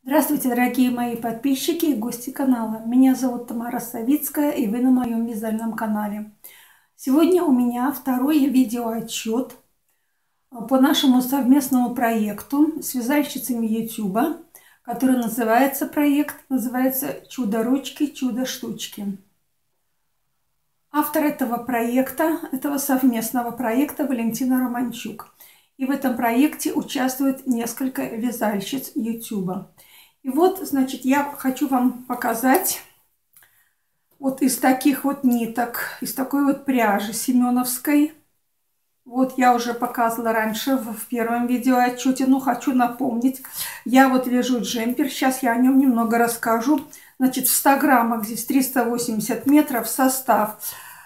Здравствуйте, дорогие мои подписчики и гости канала. Меня зовут Тамара Савицкая, и вы на моем вязальном канале. Сегодня у меня второй видеоотчет по нашему совместному проекту с вязальщицами YouTube, который называется «Чудо-ручки, чудо-штучки». Автор этого проекта, этого совместного проекта Валентина Романчук. И в этом проекте участвует несколько вязальщиц YouTube. И вот, значит, я хочу вам показать вот из таких вот ниток, из такой вот пряжи семеновской. Вот я уже показывала раньше в первом видеоотчете, но хочу напомнить. Я вот вяжу джемпер, сейчас я о нем немного расскажу. Значит, в 100 граммах здесь 380 метров, состав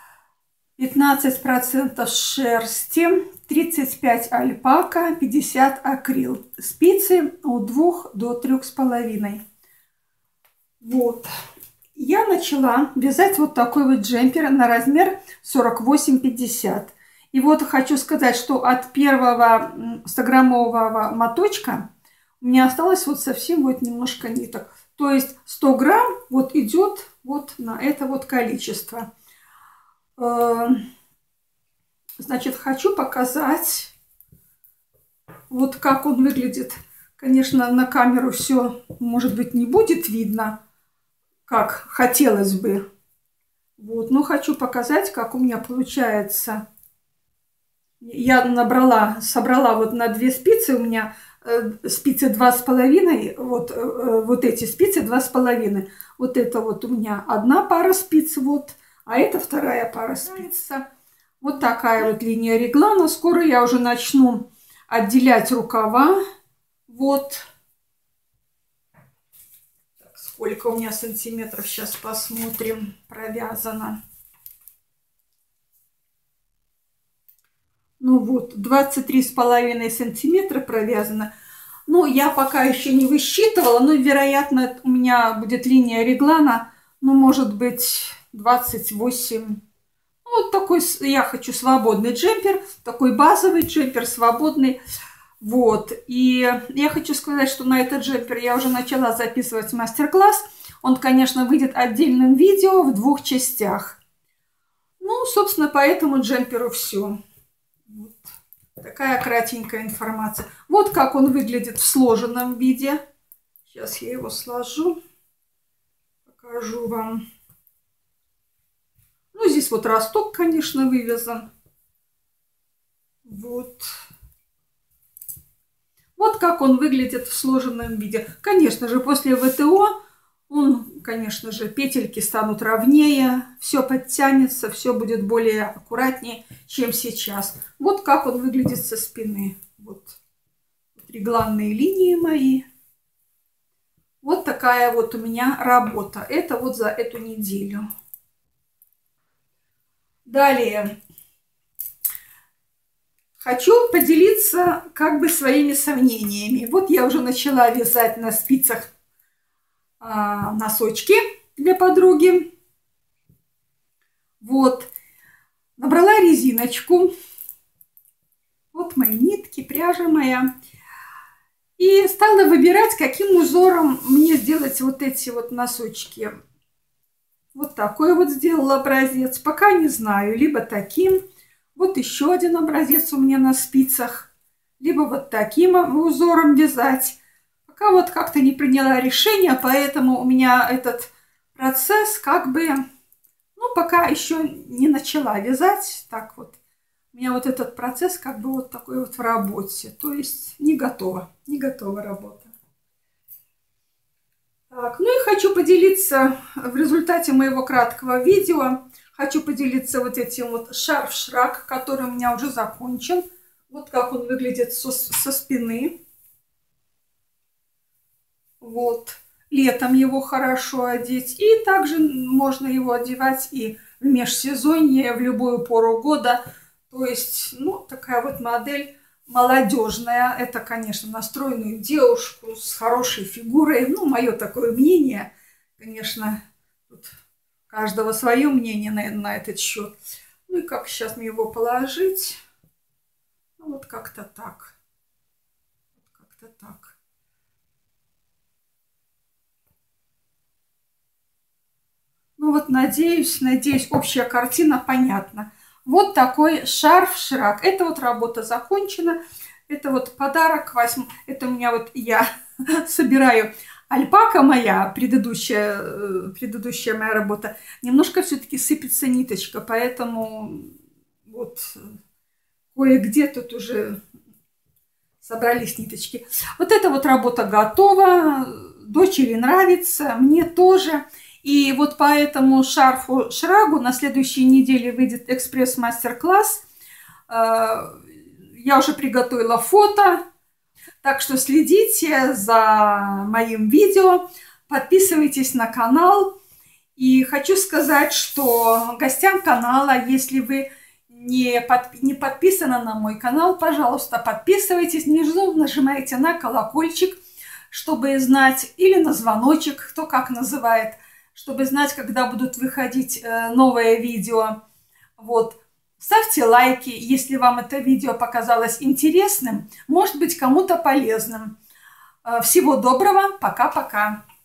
15% шерсти, 35 альпака, 50 акрил. Спицы от 2 до 3,5. Вот. Я начала вязать вот такой вот джемпер на размер 48-50. И вот хочу сказать, что от первого 100-граммового моточка у меня осталось вот совсем вот немножко ниток. То есть 100 грамм вот идет вот на это вот количество. Значит, хочу показать, вот как он выглядит. Конечно, на камеру все, может быть, не будет видно, как хотелось бы. Вот, но хочу показать, как у меня получается. Я собрала вот на 2 спицы, у меня спицы 2,5, вот эти спицы 2,5. Вот это вот у меня одна пара спиц, вот. А это вторая пара спиц. Вот такая вот линия реглана. Скоро я уже начну отделять рукава. Вот. Так, сколько у меня сантиметров, сейчас посмотрим, провязано. Ну вот, 23,5 сантиметра провязано. Ну, я пока еще не высчитывала, но, вероятно, у меня будет линия реглана, ну, может быть, 28. Вот такой я хочу свободный джемпер, такой базовый джемпер, свободный. Вот. И я хочу сказать, что на этот джемпер я уже начала записывать мастер-класс. Он, конечно, выйдет отдельным видео в 2 частях. Ну, собственно, по этому джемперу все. Вот. Такая кратенькая информация. Вот как он выглядит в сложенном виде. Сейчас я его сложу. Покажу вам. Ну, здесь вот росток, конечно, вывязан. Вот. Вот как он выглядит в сложенном виде. Конечно же, после ВТО он, конечно же, петельки станут ровнее, все подтянется, все будет более аккуратнее, чем сейчас. Вот как он выглядит со спины. Вот регланные линии мои. Вот такая вот у меня работа. Это вот за эту неделю. Далее. Хочу поделиться как бы своими сомнениями. Вот я уже начала вязать на спицах носочки для подруги. Вот. Набрала резиночку. Вот мои нитки, пряжа моя. И стала выбирать, каким узором мне сделать вот эти вот носочки. Вот такой вот сделала образец. Пока не знаю. Либо таким. Вот еще один образец у меня на спицах. Либо вот таким узором вязать. Пока вот как-то не приняла решение, поэтому у меня этот процесс как бы, ну, пока еще не начала вязать. Так вот, у меня вот этот процесс как бы вот такой вот в работе. То есть не готова работа. Так, ну и хочу поделиться в результате моего краткого видео. Хочу поделиться вот этим вот шарф-шрак, который у меня уже закончен. Вот как он выглядит со спины. Вот. Летом его хорошо одеть. И также можно его одевать и в межсезонье, в любую пору года. То есть, ну, такая вот модель молодежная. Это, конечно, на стройную девушку с хорошей фигурой. Ну, мое такое мнение. Конечно, тут каждого свое мнение, наверное, на этот счет. Ну и как сейчас мне его положить? Ну, вот как-то так. Как-то так. надеюсь, общая картина понятна. Вот такой шарф-шраг. Эта вот работа закончена. Это вот подарок 8. Это у меня вот я собираю. Альпака моя, предыдущая моя работа, немножко все-таки сыпется ниточка, поэтому вот кое-где тут уже собрались ниточки. Вот эта вот работа готова, дочери нравится, мне тоже. И вот по этому шарфу-шрагу на следующей неделе выйдет экспресс-мастер-класс. Я уже приготовила фото. Так что следите за моим видео, подписывайтесь на канал. И хочу сказать, что гостям канала, если вы не подписаны на мой канал, пожалуйста, подписывайтесь, внизу нажимайте на колокольчик, чтобы знать, или на звоночек, кто как называет, чтобы знать, когда будут выходить новые видео. Вот. Ставьте лайки, если вам это видео показалось интересным, может быть, кому-то полезным. Всего доброго, пока-пока.